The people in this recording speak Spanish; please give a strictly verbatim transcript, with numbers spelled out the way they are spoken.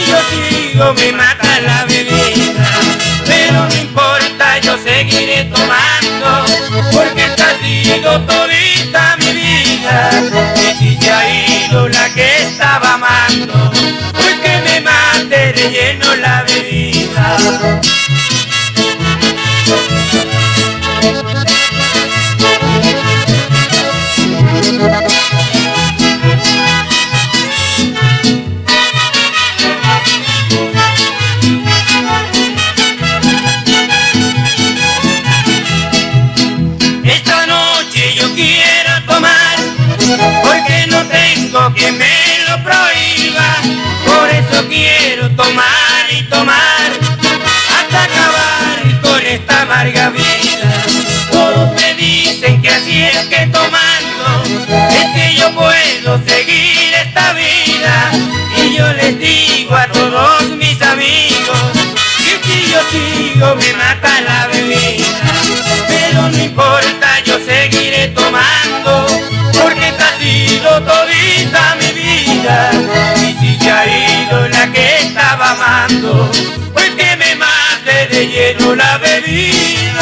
yo sigo me mata la bebida, pero no importa, yo seguiré tomando, porque esta ha sido todita mi vida. Y si se ha ido la que estaba amando, pues que me mate de lleno la bebida. Esta noche yo quiero tomar, porque no tengo quien me lo prohíba. Por eso quiero tomar y tomar, hasta acabar con esta amarga vida. Todos me dicen que así es que tomando es que yo puedo seguir esta vida. Y yo les digo a todos mis amigos que si yo sigo me mata la bebida, pero no importa, yo seguiré tomando, porque esta ha sido todita mi vida. Y si se ha ido la que estaba amando, pues que me mate de lleno la bebida.